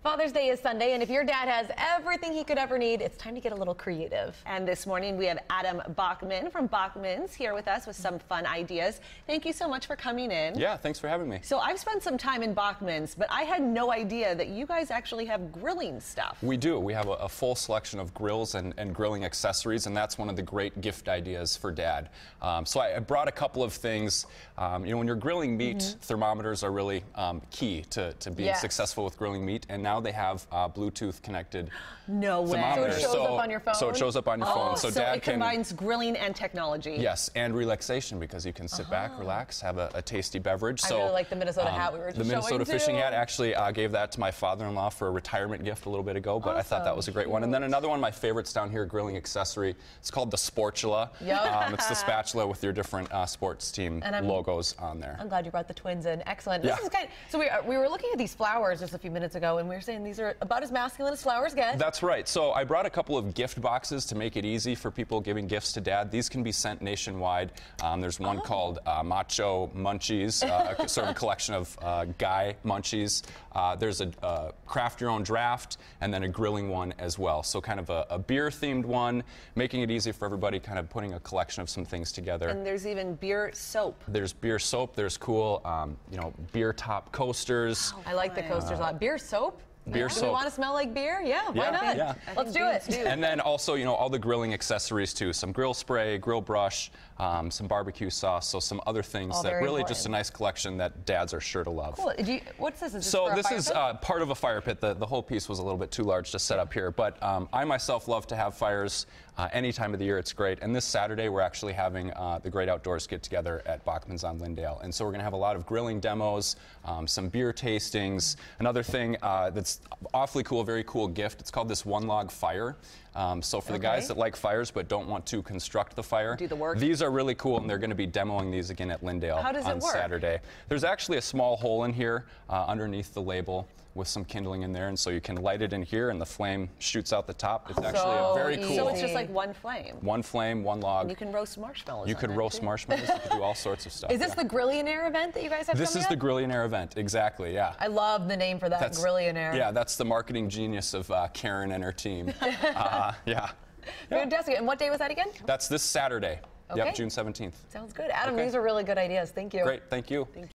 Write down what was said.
Father's Day is Sunday, and if your dad has everything he could ever need, it's time to get a little creative. And this morning we have Adam Bachman from Bachman's here with us with some fun ideas. Thank you so much for coming in. Yeah, thanks for having me. So I've spent some time in Bachman's, but I had no idea that you guys actually have grilling stuff. We do. We have a full selection of grills and grilling accessories, and that's one of the great gift ideas for Dad. So I brought a couple of things. When you're grilling meat, thermometers are really key to being successful with grilling meat, and now they have Bluetooth connected thermometers. So it shows up on your phone? So it shows up on your phone. So Dad it combines grilling and technology. Yes, and relaxation, because you can sit back, relax, have a tasty beverage. I really like the Minnesota hat we were just The Minnesota showing, fishing too. hat, actually gave that to my father-in-law for a retirement gift a little bit ago, but I thought that was a great one. And then another one of my favorites down here, grilling accessory, it's called the Sportula. Yep. It's the spatula with your different sports team logos on there. I'm glad you brought the twins in. Excellent. Yeah. This is kind of, so we were looking at these flowers just a few minutes ago, and we were saying these are about as masculine as flowers get. That's right. So I brought a couple of gift boxes to make it easy for people giving gifts to Dad. These can be sent nationwide. There's one called Macho Munchies, sort of a collection of guy munchies. There's a craft your own draft, and then a grilling one as well. So kind of a beer themed one, making it easy for everybody, kind of putting a collection of some things together. And there's even beer soap. There's beer soap. There's cool, beer top coasters. I like the coasters a lot. Beer soap? Beer Do soap. we want to smell like beer? Yeah, why not? Yeah. Let's do it. And then also, all the grilling accessories too. Some grill spray, grill brush, some barbecue sauce, so some other things that really just a nice collection that dads are sure to love. Cool. What's this? Is this So for a this fire is pit? part of a fire pit. The whole piece was a little bit too large to set up here, but I myself love to have fires any time of the year. It's great. And this Saturday we're actually having the Great Outdoors get together at Bachman's on Lyndale, and so we're going to have a lot of grilling demos, some beer tastings. Another thing that's awfully cool, very cool gift. It's called this one log fire. So for the guys that like fires but don't want to construct the fire, do the work. These are really cool, and they're going to be demoing these again at Lyndale on Saturday. There's actually a small hole in here underneath the label with some kindling in there, and so you can light it in here and the flame shoots out the top. It's actually a very cool. So it's just like one flame. One flame, one log. And you can roast marshmallows. You could roast marshmallows. You could do all sorts of stuff. Is this the Grillionaire event that you guys have This coming is up? the Grillionaire event, exactly, yeah. I love the name for that, Grillionaire. Yeah, that's the marketing genius of Karen and her team. Yeah. Fantastic. And what day was that again? That's this Saturday. Okay. Yep, June 17th. Sounds good. Adam, these are really good ideas. Thank you. Great, thank you.